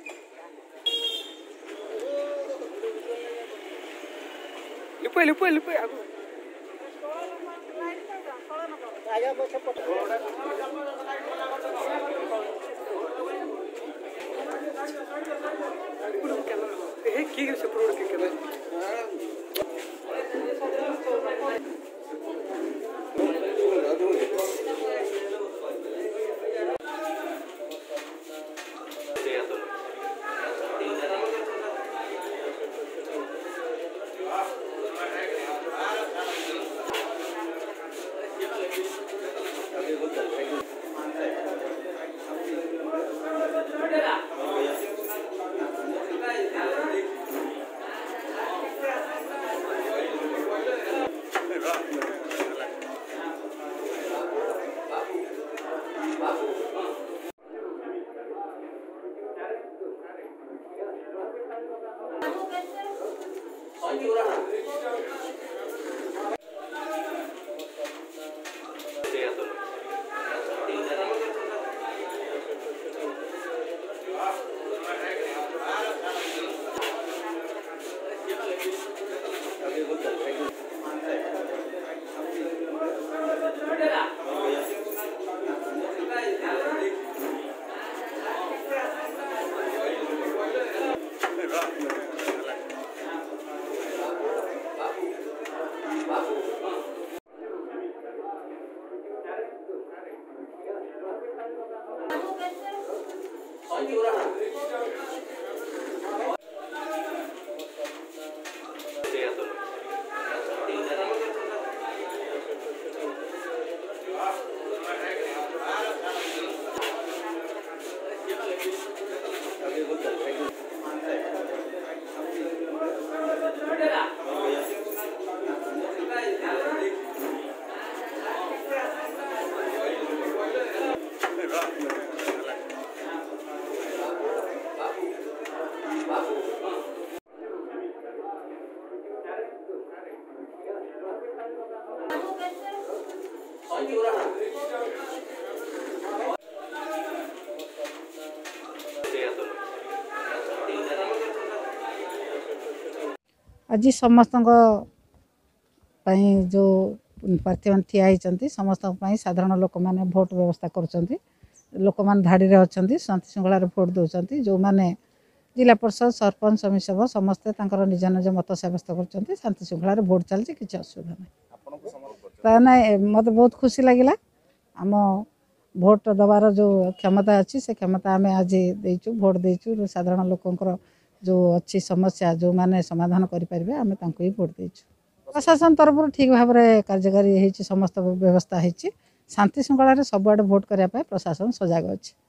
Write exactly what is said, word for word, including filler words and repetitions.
लिपे लिपे लिपे आगो आगे पछे पट ए की से प्रोड के केला आज समस्त जो प्रार्थी मैंने ठिया होती समस्त साधारण लोक मैंने भोट व्यवस्था कर लोक मैंने धाड़ी में अच्छा शांति श्रृंखला भोट दौरान जो मैंने जिला परिषद सरपंच समिति सभा समस्ते निज निज मत सब्यस्त कर शांति श्रृंखला भोट चलती किसी असुविधा ना ना मत बहुत खुशी लगे आम भोट दबार जो क्षमता अच्छी से क्षमता आम आज देचु भोट देचु साधारण लोकंर जो अच्छी समस्या जो माने समाधान करें आम ही भोट देचु प्रशासन तरफ ठीक भाव में कार्यकारी समस्त व्यवस्था होती शांति श्रृंखला सबुआड़े भोट करने प्रशासन सजग अच्छी।